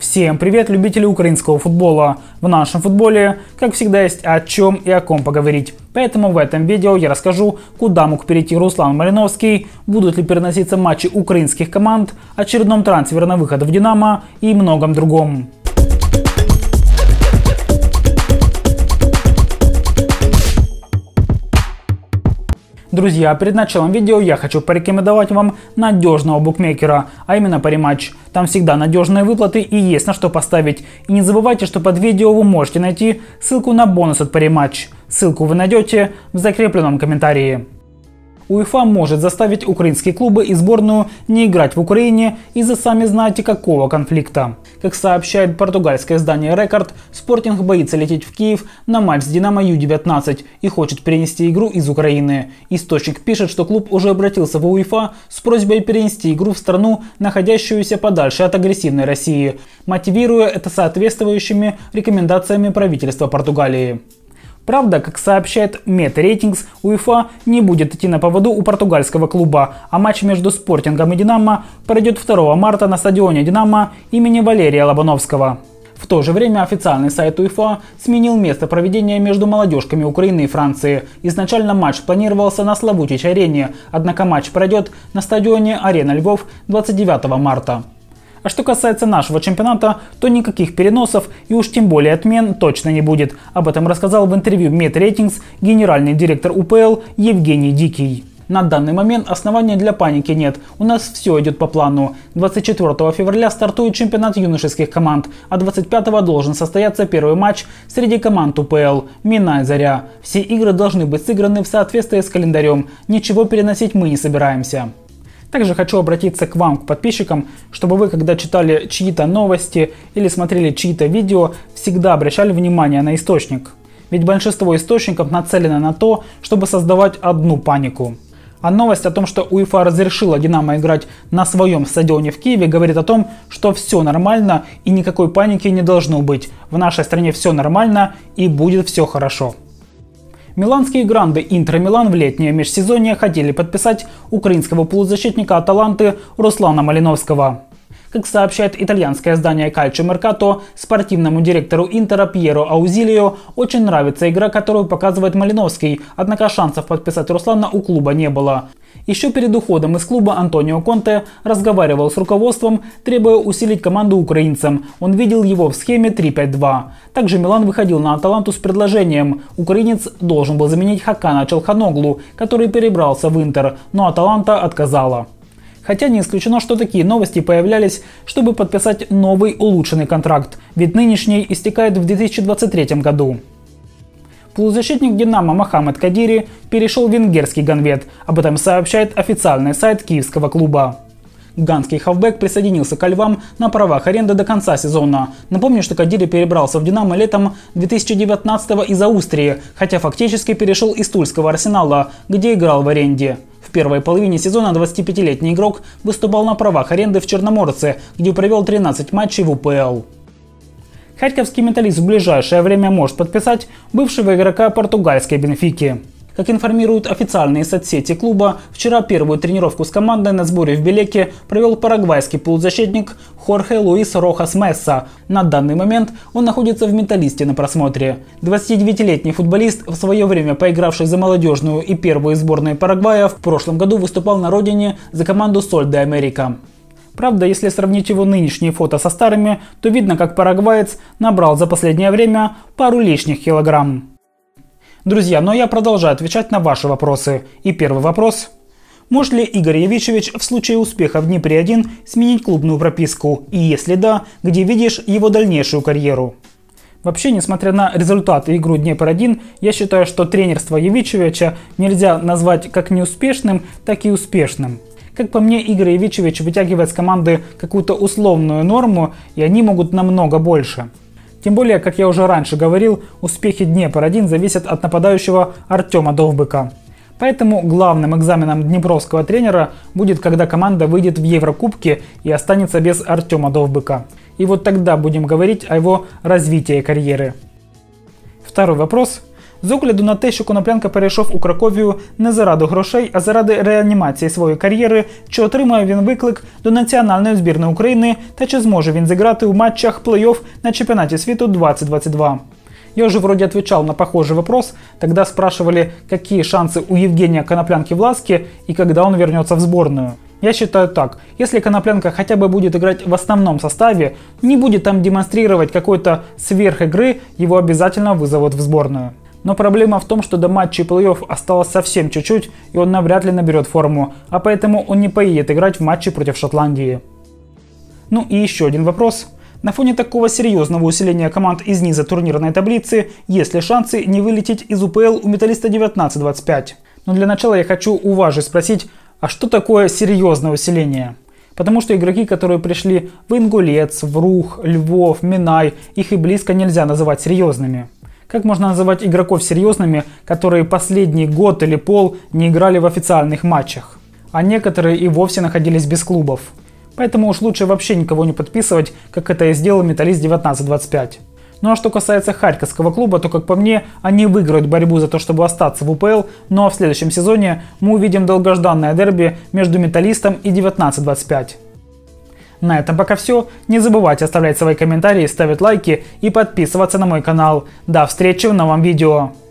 Всем привет, любители украинского футбола! В нашем футболе, как всегда, есть о чем и о ком поговорить. Поэтому в этом видео я расскажу, куда мог перейти Руслан Малиновский, будут ли переноситься матчи украинских команд, очередном трансфере на выход в «Динамо» и многом другом. Друзья, перед началом видео я хочу порекомендовать вам надежного букмекера, а именно Parimatch. Там всегда надежные выплаты и есть на что поставить. И не забывайте, что под видео вы можете найти ссылку на бонус от Parimatch. Ссылку вы найдете в закрепленном комментарии. УЕФА может заставить украинские клубы и сборную не играть в Украине из-за сами знаете какого конфликта. Как сообщает португальское издание Record, Спортинг боится лететь в Киев на матч с Динамо Ю-19 и хочет перенести игру из Украины. Источник пишет, что клуб уже обратился в УЕФА с просьбой перенести игру в страну, находящуюся подальше от агрессивной России, мотивируя это соответствующими рекомендациями правительства Португалии. Правда, как сообщает MetaRatings, УЕФА не будет идти на поводу у португальского клуба, а матч между Спортингом и Динамо пройдет 2 марта на стадионе Динамо имени Валерия Лобановского. В то же время официальный сайт УЕФА сменил место проведения между молодежками Украины и Франции. Изначально матч планировался на Славутич-арене, однако матч пройдет на стадионе Арена Львов 29 марта. А что касается нашего чемпионата, то никаких переносов и уж тем более отмен точно не будет. Об этом рассказал в интервью MetaRatings генеральный директор УПЛ Евгений Дикий. На данный момент оснований для паники нет, у нас все идет по плану. 24 февраля стартует чемпионат юношеских команд, а 25 должен состояться первый матч среди команд УПЛ «Минай Заря». Все игры должны быть сыграны в соответствии с календарем, ничего переносить мы не собираемся. Также хочу обратиться к вам, к подписчикам, чтобы вы, когда читали чьи-то новости или смотрели чьи-то видео, всегда обращали внимание на источник. Ведь большинство источников нацелено на то, чтобы создавать одну панику. А новость о том, что УЕФА разрешила Динамо играть на своем стадионе в Киеве, говорит о том, что все нормально и никакой паники не должно быть. В нашей стране все нормально и будет все хорошо. Миланские гранды Интер Милан в летнее межсезонье хотели подписать украинского полузащитника Аталанты Руслана Малиновского. Как сообщает итальянское издание Calcio Mercato, спортивному директору Интера Пьеро Аузилио очень нравится игра, которую показывает Малиновский, однако шансов подписать Руслана у клуба не было. Еще перед уходом из клуба Антонио Конте разговаривал с руководством, требуя усилить команду украинцам. Он видел его в схеме 3-5-2. Также Милан выходил на Аталанту с предложением. Украинец должен был заменить Хакана Чалханоглу, который перебрался в Интер, но Аталанта отказала. Хотя не исключено, что такие новости появлялись, чтобы подписать новый улучшенный контракт, ведь нынешний истекает в 2023 году. Полузащитник «Динамо» Мохаммед Кадири перешел в венгерский «Ганвет». Об этом сообщает официальный сайт киевского клуба. Ганский хавбэк присоединился ко Львам на правах аренды до конца сезона. Напомню, что Кадири перебрался в «Динамо» летом 2019 из Австрии, хотя фактически перешел из тульского «Арсенала», где играл в аренде. В первой половине сезона 25-летний игрок выступал на правах аренды в Черноморце, где провел 13 матчей в УПЛ. Харьковский «Металлист» в ближайшее время может подписать бывшего игрока португальской «Бенфики». Как информируют официальные соцсети клуба, вчера первую тренировку с командой на сборе в Белеке провел парагвайский полузащитник Хорхе Луис Рохас Месса. На данный момент он находится в «Металлисте» на просмотре. 29-летний футболист, в свое время поигравший за молодежную и первую сборную Парагвая, в прошлом году выступал на родине за команду Соль де Америка. Правда, если сравнить его нынешние фото со старыми, то видно, как парагваец набрал за последнее время пару лишних килограмм. Друзья, но я продолжаю отвечать на ваши вопросы. И первый вопрос. Может ли Игорь Явичевич в случае успеха в Днепре-1 сменить клубную прописку? И если да, где видишь его дальнейшую карьеру? Вообще, несмотря на результаты игры Днепр-1, я считаю, что тренерство Явичевича нельзя назвать как неуспешным, так и успешным. Как по мне, Игорь Явичевич вытягивает с команды какую-то условную норму, и они могут намного больше. Тем более, как я уже раньше говорил, успехи Днепр-1 зависят от нападающего Артема Довбика. Поэтому главным экзаменом днепровского тренера будет, когда команда выйдет в Еврокубки и останется без Артема Довбика. И вот тогда будем говорить о его развитии карьеры. Второй вопрос. З огляду на те, що Коноплянка перейшов у Краковію не заради грошей, а заради реанімації своєї кар'єри, чи отримає він виклик до національної збірної України та чи зможе він зіграти у матчах плей-офф на чемпионате світу 2022. Я уже вроде отвечал на похожий вопрос, тогда спрашивали, какие шансы у Евгения Коноплянки в Ласке и когда он вернется в сборную. Я считаю так, если Коноплянка хотя бы будет играть в основном составе, не будет там демонстрировать какой-то сверхигры, его обязательно вызовут в сборную. Но проблема в том, что до матчей плей-офф осталось совсем чуть-чуть, и он навряд ли наберет форму, а поэтому он не поедет играть в матче против Шотландии. Ну и еще один вопрос. На фоне такого серьезного усиления команд из низа турнирной таблицы, есть ли шансы не вылететь из УПЛ у Металлиста 19-25? Но для начала я хочу у вас же спросить, а что такое серьезное усиление? Потому что игроки, которые пришли в Ингулец, в Рух, Львов, Минай, их и близко нельзя называть серьезными. Как можно называть игроков серьезными, которые последний год или пол не играли в официальных матчах? А некоторые и вовсе находились без клубов. Поэтому уж лучше вообще никого не подписывать, как это и сделал Металлист 19-25. Ну а что касается Харьковского клуба, то, как по мне, они выиграют борьбу за то, чтобы остаться в УПЛ, но в следующем сезоне мы увидим долгожданное дерби между Металлистом и 19-25. На этом пока все. Не забывайте оставлять свои комментарии, ставить лайки и подписываться на мой канал. До встречи в новом видео.